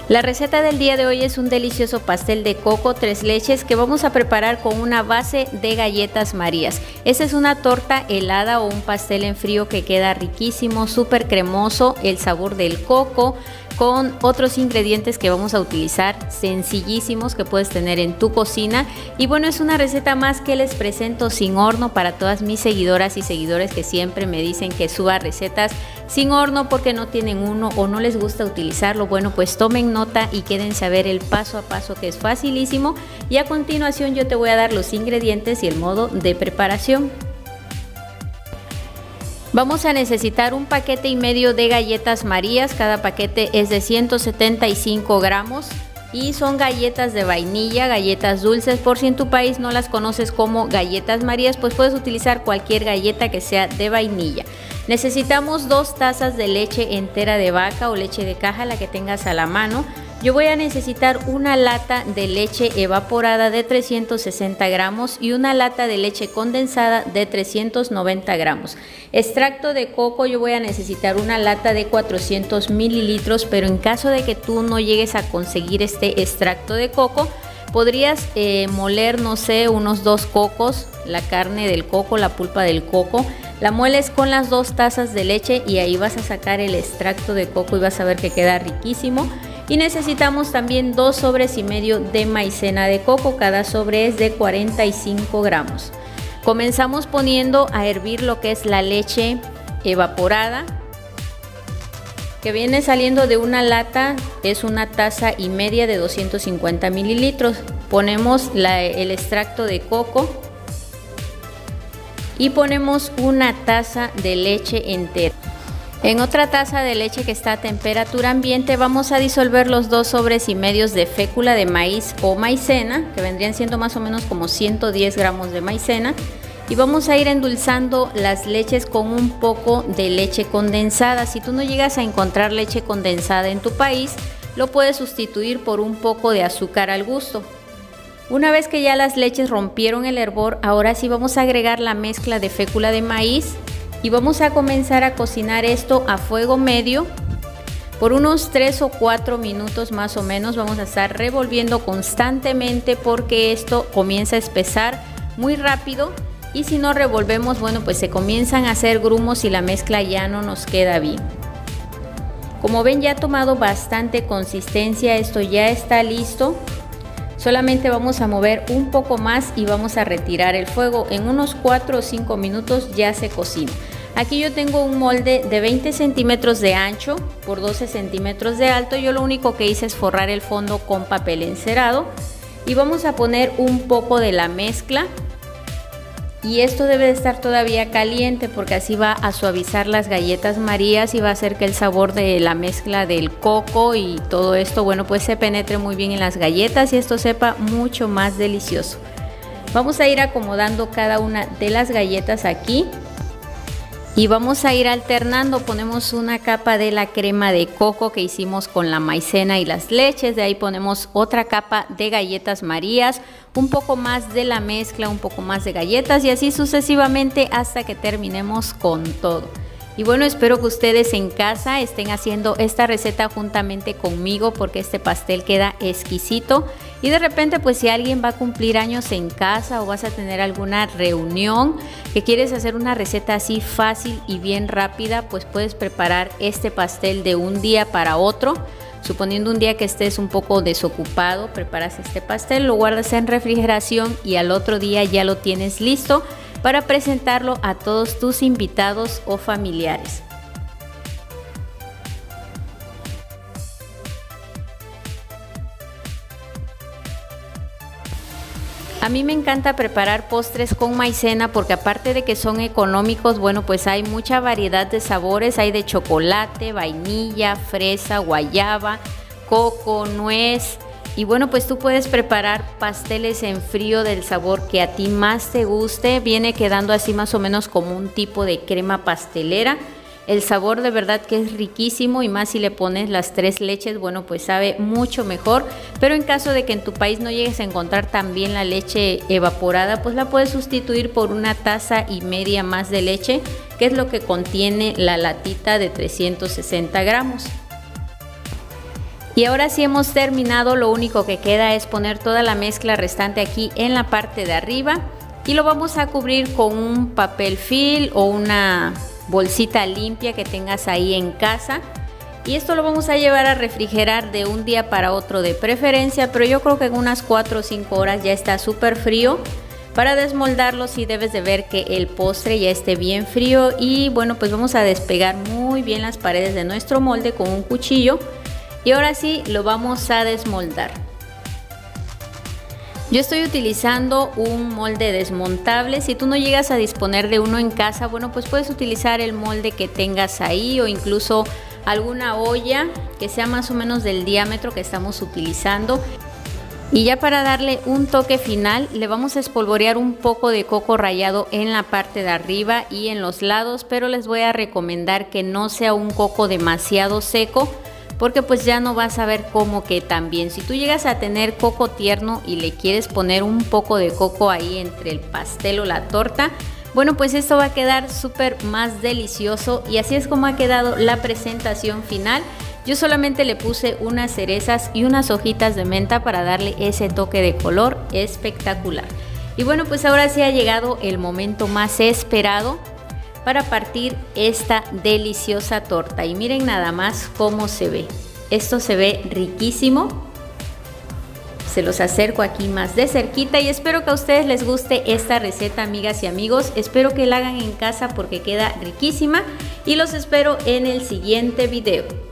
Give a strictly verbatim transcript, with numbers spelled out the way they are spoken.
La receta del día de hoy es un delicioso pastel de coco tres leches que vamos a preparar con una base de galletas Marías. Esta es una torta helada o un pastel en frío que queda riquísimo, súper cremoso, el sabor del coco con otros ingredientes que vamos a utilizar sencillísimos que puedes tener en tu cocina. Y bueno, es una receta más que les presento sin horno para todas mis seguidoras y seguidores que siempre me dicen que suba recetas sin horno porque no tienen uno o no les gusta utilizarlo. Bueno, pues tomen nota y quédense a ver el paso a paso, que es facilísimo, y a continuación yo te voy a dar los ingredientes y el modo de preparación. Vamos a necesitar un paquete y medio de galletas Marías. Cada paquete es de ciento setenta y cinco gramos y son galletas de vainilla, galletas dulces. Por si en tu país no las conoces como galletas Marías, pues puedes utilizar cualquier galleta que sea de vainilla. Necesitamos dos tazas de leche entera de vaca o leche de caja, la que tengas a la mano. Yo voy a necesitar una lata de leche evaporada de trescientos sesenta gramos y una lata de leche condensada de trescientos noventa gramos. Extracto de coco, yo voy a necesitar una lata de cuatrocientos mililitros, pero en caso de que tú no llegues a conseguir este extracto de coco, podrías eh, moler, no sé, unos dos cocos, la carne del coco, la pulpa del coco. La mueles con las dos tazas de leche y ahí vas a sacar el extracto de coco y vas a ver que queda riquísimo. Y necesitamos también dos sobres y medio de maicena de coco, cada sobre es de cuarenta y cinco gramos. Comenzamos poniendo a hervir lo que es la leche evaporada, que viene saliendo de una lata, es una taza y media de doscientos cincuenta mililitros. Ponemos la, el extracto de coco y ponemos una taza de leche entera. En otra taza de leche que está a temperatura ambiente vamos a disolver los dos sobres y medios de fécula de maíz o maicena, que vendrían siendo más o menos como ciento diez gramos de maicena, y vamos a ir endulzando las leches con un poco de leche condensada. Si tú no llegas a encontrar leche condensada en tu país, lo puedes sustituir por un poco de azúcar al gusto. Una vez que ya las leches rompieron el hervor, ahora sí vamos a agregar la mezcla de fécula de maíz y vamos a comenzar a cocinar esto a fuego medio por unos tres o cuatro minutos más o menos. Vamos a estar revolviendo constantemente porque esto comienza a espesar muy rápido y si no revolvemos, bueno, pues se comienzan a hacer grumos y la mezcla ya no nos queda bien. Como ven, ya ha tomado bastante consistencia, esto ya está listo. Solamente vamos a mover un poco más y vamos a retirar el fuego. En unos cuatro o cinco minutos ya se cocina. Aquí yo tengo un molde de veinte centímetros de ancho por doce centímetros de alto. Yo lo único que hice es forrar el fondo con papel encerado. Y vamos a poner un poco de la mezcla. Y esto debe de estar todavía caliente porque así va a suavizar las galletas Marías y va a hacer que el sabor de la mezcla del coco y todo esto, bueno, pues se penetre muy bien en las galletas y esto sepa mucho más delicioso. Vamos a ir acomodando cada una de las galletas aquí y vamos a ir alternando. Ponemos una capa de la crema de coco que hicimos con la maicena y las leches, de ahí ponemos otra capa de galletas Marías, un poco más de la mezcla, un poco más de galletas y así sucesivamente hasta que terminemos con todo. Y bueno, espero que ustedes en casa estén haciendo esta receta juntamente conmigo porque este pastel queda exquisito. Y de repente, pues si alguien va a cumplir años en casa o vas a tener alguna reunión que quieres hacer una receta así fácil y bien rápida, pues puedes preparar este pastel de un día para otro. Suponiendo un día que estés un poco desocupado, preparas este pastel, lo guardas en refrigeración y al otro día ya lo tienes listo para presentarlo a todos tus invitados o familiares. A mí me encanta preparar postres con maicena porque aparte de que son económicos, bueno, pues hay mucha variedad de sabores. Hay de chocolate, vainilla, fresa, guayaba, coco, nuez. Y bueno, pues tú puedes preparar pasteles en frío del sabor que a ti más te guste. Viene quedando así más o menos como un tipo de crema pastelera. El sabor de verdad que es riquísimo y más si le pones las tres leches, bueno, pues sabe mucho mejor. Pero en caso de que en tu país no llegues a encontrar también la leche evaporada, pues la puedes sustituir por una taza y media más de leche, que es lo que contiene la latita de trescientos sesenta gramos. Y ahora sí hemos terminado, lo único que queda es poner toda la mezcla restante aquí en la parte de arriba y lo vamos a cubrir con un papel film o una bolsita limpia que tengas ahí en casa. Y esto lo vamos a llevar a refrigerar de un día para otro de preferencia, pero yo creo que en unas cuatro o cinco horas ya está súper frío. Para desmoldarlo sí debes de ver que el postre ya esté bien frío y bueno, pues vamos a despegar muy bien las paredes de nuestro molde con un cuchillo y ahora sí lo vamos a desmoldar. Yo estoy utilizando un molde desmontable. Si tú no llegas a disponer de uno en casa, bueno, pues puedes utilizar el molde que tengas ahí o incluso alguna olla que sea más o menos del diámetro que estamos utilizando. Y ya para darle un toque final le vamos a espolvorear un poco de coco rallado en la parte de arriba y en los lados, pero les voy a recomendar que no sea un coco demasiado seco porque pues ya no vas a ver como que tan bien. Si tú llegas a tener coco tierno y le quieres poner un poco de coco ahí entre el pastel o la torta, bueno, pues esto va a quedar súper más delicioso y así es como ha quedado la presentación final. Yo solamente le puse unas cerezas y unas hojitas de menta para darle ese toque de color espectacular. Y bueno, pues ahora sí ha llegado el momento más esperado para partir esta deliciosa torta. Y miren nada más cómo se ve. Esto se ve riquísimo. Se los acerco aquí más de cerquita y espero que a ustedes les guste esta receta, amigas y amigos. Espero que la hagan en casa porque queda riquísima y los espero en el siguiente video.